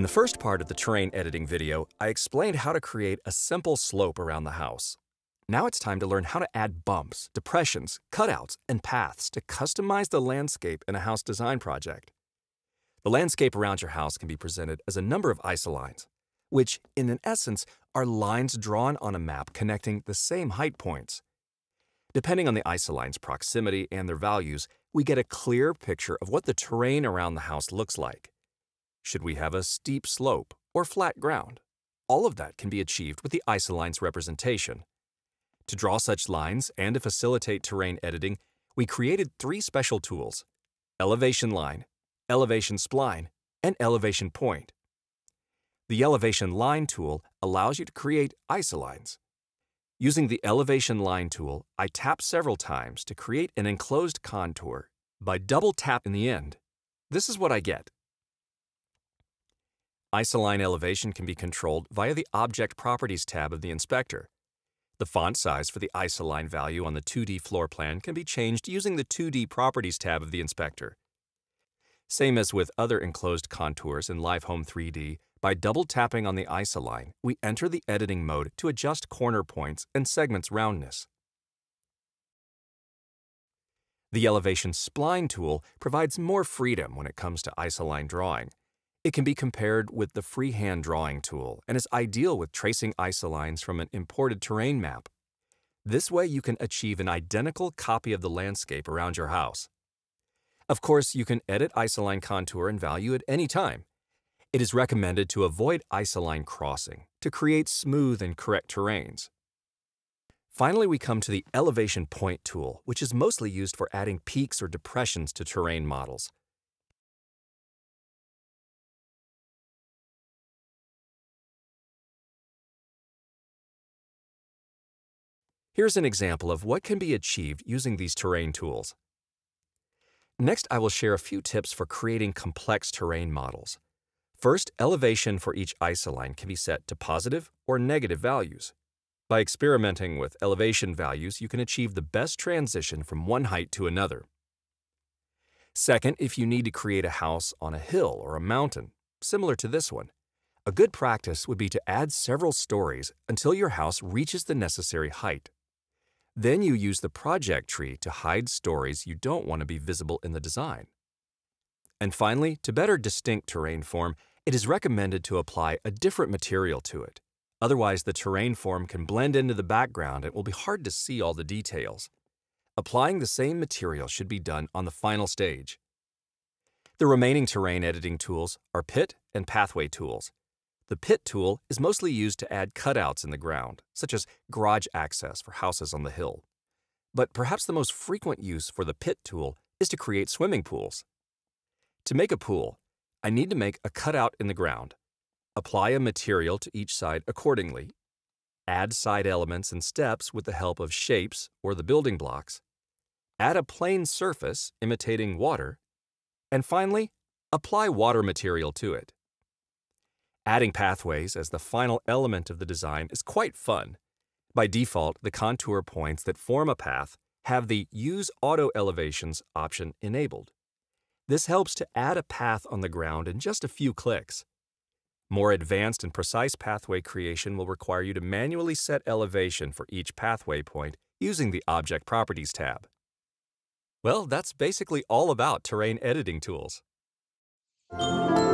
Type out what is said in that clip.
In the first part of the terrain editing video, I explained how to create a simple slope around the house. Now it's time to learn how to add bumps, depressions, cutouts, and paths to customize the landscape in a house design project. The landscape around your house can be presented as a number of isolines, which, in essence, are lines drawn on a map connecting the same height points. Depending on the isolines' proximity and their values, we get a clear picture of what the terrain around the house looks like. Should we have a steep slope or flat ground? All of that can be achieved with the isolines representation. To draw such lines and to facilitate terrain editing, we created three special tools: Elevation Line, Elevation Spline, and Elevation Point. The Elevation Line tool allows you to create isolines. Using the Elevation Line tool, I tap several times to create an enclosed contour. By double tap in the end, this is what I get. Isoline elevation can be controlled via the Object Properties tab of the inspector. The font size for the isoline value on the 2D floor plan can be changed using the 2D Properties tab of the inspector. Same as with other enclosed contours in Live Home 3D, by double tapping on the isoline, we enter the editing mode to adjust corner points and segments roundness. The Elevation Spline tool provides more freedom when it comes to isoline drawing. It can be compared with the freehand drawing tool and is ideal with tracing isolines from an imported terrain map. This way you can achieve an identical copy of the landscape around your house. Of course, you can edit isoline contour and value at any time. It is recommended to avoid isoline crossing to create smooth and correct terrains. Finally, we come to the Elevation Point tool, which is mostly used for adding peaks or depressions to terrain models. Here's an example of what can be achieved using these terrain tools. Next, I will share a few tips for creating complex terrain models. First, elevation for each isoline can be set to positive or negative values. By experimenting with elevation values, you can achieve the best transition from one height to another. Second, if you need to create a house on a hill or a mountain, similar to this one, a good practice would be to add several stories until your house reaches the necessary height. Then you use the project tree to hide stories you don't want to be visible in the design. And finally, to better distinct terrain form, it is recommended to apply a different material to it. Otherwise, the terrain form can blend into the background and it will be hard to see all the details. Applying the same material should be done on the final stage. The remaining terrain editing tools are Pit and Pathway tools. The Pit tool is mostly used to add cutouts in the ground, such as garage access for houses on the hill. But perhaps the most frequent use for the Pit tool is to create swimming pools. To make a pool, I need to make a cutout in the ground, apply a material to each side accordingly, add side elements and steps with the help of shapes or the building blocks, add a plain surface imitating water, and finally, apply water material to it. Adding pathways as the final element of the design is quite fun. By default, the contour points that form a path have the Use Auto Elevations option enabled. This helps to add a path on the ground in just a few clicks. More advanced and precise pathway creation will require you to manually set elevation for each pathway point using the Object Properties tab. Well, that's basically all about terrain editing tools.